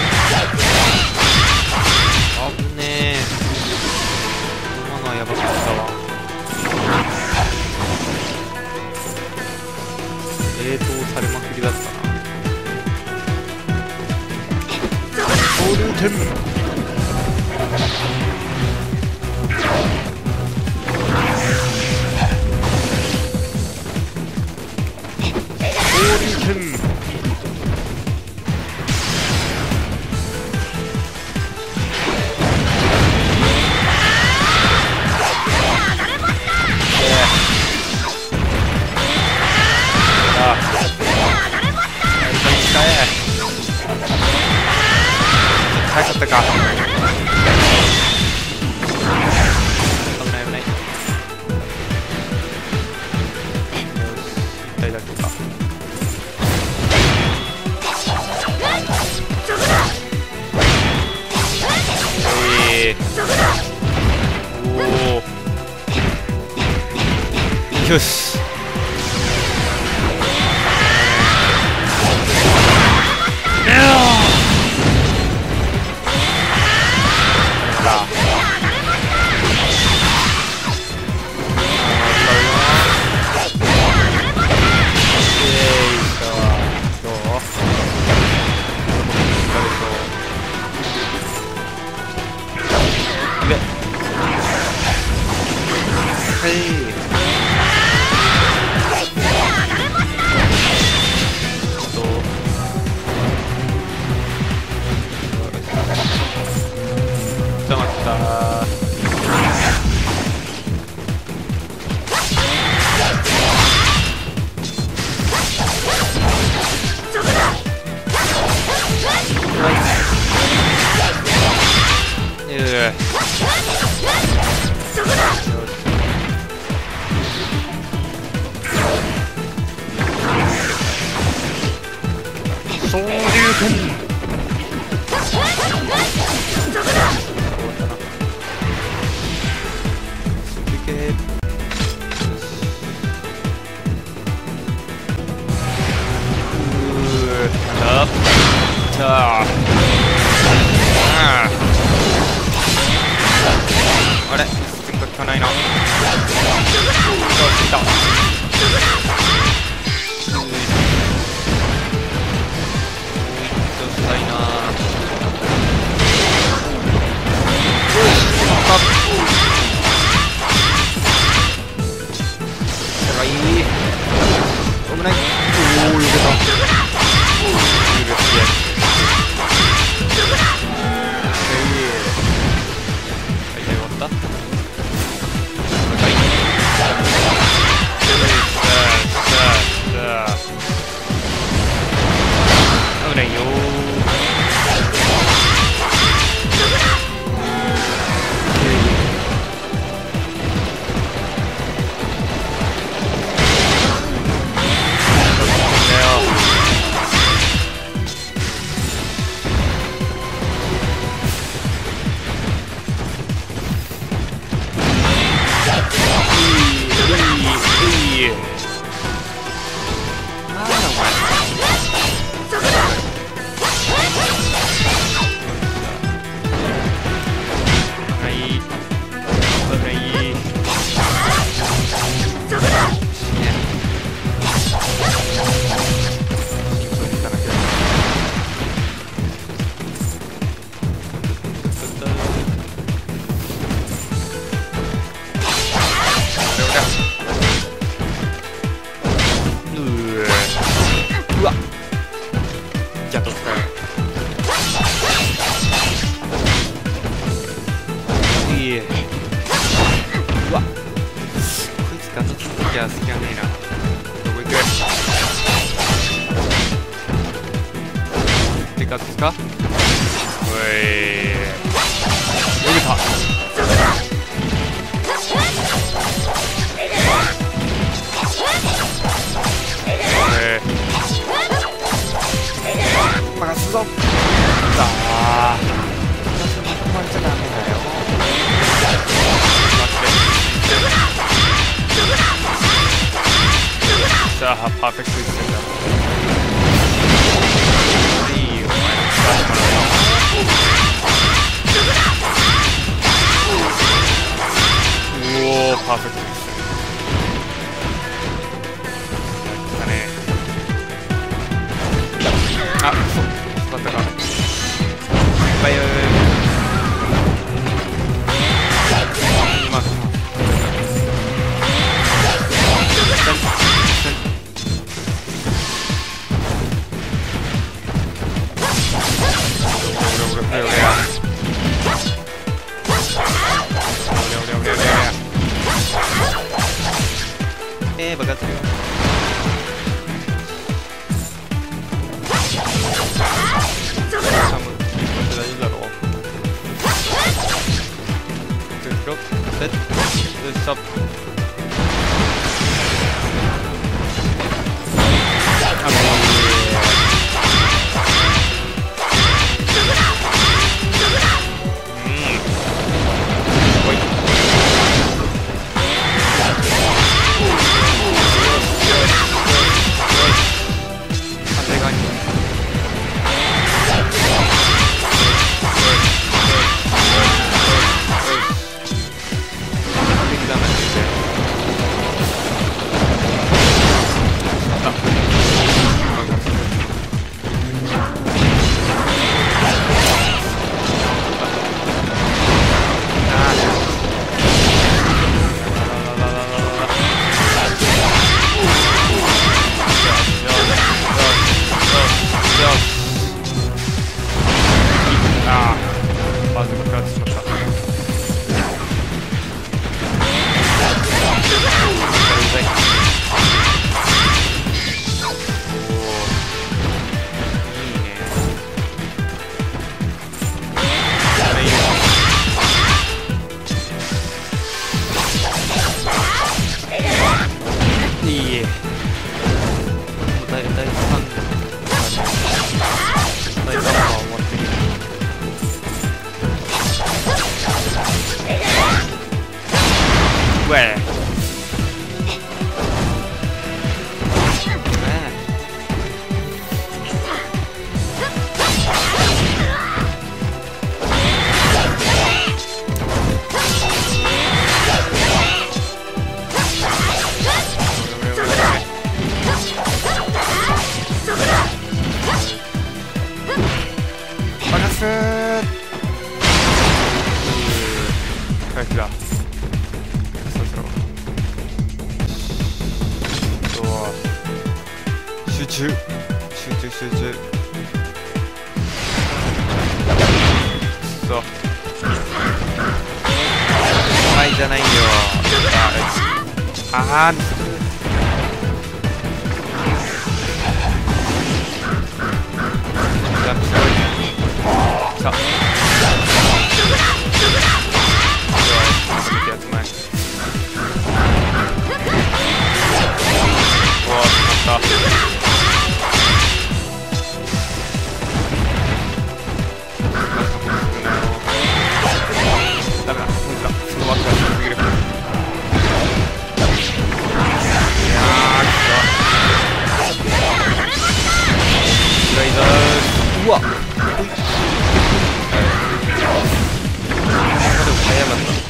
危ねえ。今のはやばかったわ。冷凍されまくりだったな。昇竜拳。昇竜拳。早かったか。危ない危ない。よし、1体だけか。おお、よし。昇竜拳。あれ、スピンが効かないな。効いた。したいな。やばい。危ない。おお、よけた。危ないよじゃあ隙がねえな。どこ行くってかですか。おい逃げた。任すぞ。さあ私に囲まれちゃダメだよ。さあパーフェクトいってんだ。いいよお前ら。 しょ。回復だ。そろそろ集中そうはいじゃないよ。あージャンプしておいてさあやつ前うわーしまったダメだ、本当だ、その枠が強すぎる。いやー、きた。スライダー、うわっ。でも早かった。